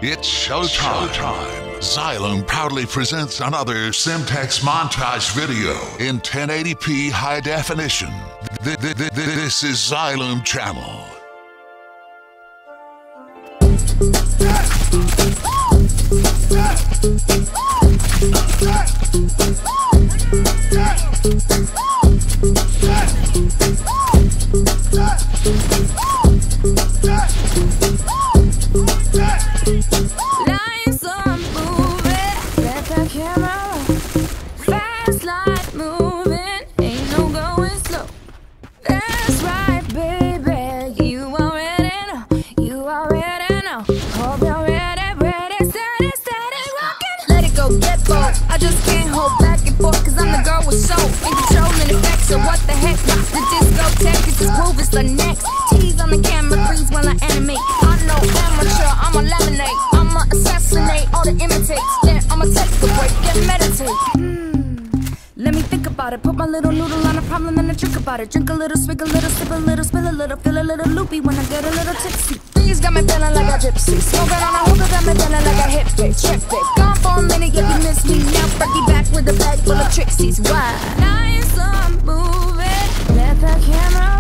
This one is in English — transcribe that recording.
It's showtime. Xylume proudly presents another Semtex montage video in 1080p high definition. This is Xylume channel. Lines are moving, let the camera roll. Fast light moving, ain't no going slow. That's right, baby, you already know. You already know. Hope you're ready, steady, rockin'. Let it go, get bold. I just can't hold back and forth, cause I'm the girl with soul. In control and effects, so what the heck? The discotheque is this groove, is the next. Tease on the camera, freeze while I animate. I know amateur, I'ma laminate. I'ma assassinate all the imitates. Then I'ma take a break and meditate. Let me think about it. Put my little noodle on a problem and a trick about it. Drink a little, swig a little, sip a little, spill a little, feel a little loopy when I get a little tipsy. Things got me feeling like a gypsy. Smoking on a hookah got me feeling like a hippie. Trip it. Gone for a minute, if you miss me now. Fergie back with a bag full of tricksies. Why? Lines are moving. Let the camera